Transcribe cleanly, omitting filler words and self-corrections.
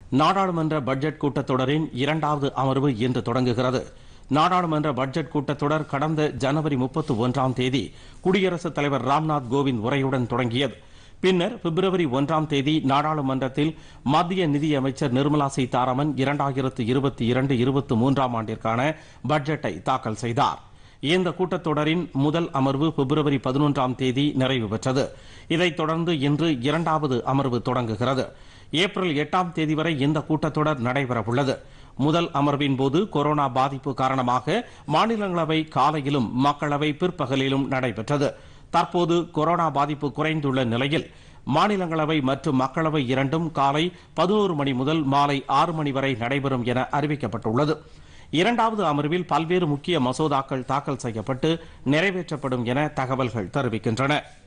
நாடாளுமன்ற பட்ஜெட் கூட்டத்தொடரின் இரண்டாவது அமர்வு இன்று தொடங்குகிறது. நாடாளுமன்ற பட்ஜெட் கூட்டத்தொடர் கடந்த ஜனவரி 31ஆம் தேதி குடியரசுத் தலைவர் ராம்நாத் கோவிந்த் உரையுடன் தொடங்கியது. பின்னர் பிப்ரவரி 1ஆம் தேதி நாடாளுமன்றத்தில் மத்திய நிதியமைச்சர் நிர்மலா சீதாராமன் 2022-23ஆம் ஆண்டிற்கான பட்ஜெட்டை தாக்கல் செய்தார். இந்த கூட்டத்தொடரின் முதல் அமர்வு பிப்ரவரி 11ஆம் தேதி நிறைவு பெற்றது. இதைத் தொடர்ந்து இன்று இரண்டாவது அமர்வு தொடங்குகிறது. ஏப்ரல் 8ஆம் தேதி வரை இந்த கூட்டத்தொடர் நடைபெறவுள்ளது. முதல் அமர்வின் போது கொரோனா பாதிப்பு காரணமாக மாநிலங்களவை காலையிலும் மக்களவை பிற்பகலிலும் நடைபெற்றது. தற்போது கொரோனா பாதிப்பு குறைந்துள்ள நிலையில் மாநிலங்களவை மற்றும் மக்களவை இரண்டும் காலை 11 மணி முதல் மாலை 6 மணி வரை நடைபெறும் என அறிவிக்கப்பட்டுள்ளது. இரண்டாவது அமர்வில் பல்வேறு முக்கிய மசோதாக்கள் தாக்கல் செய்யப்பட்டு நிறைவேற்றப்படும் என தகவல்கள் தெரிவிக்கின்றன.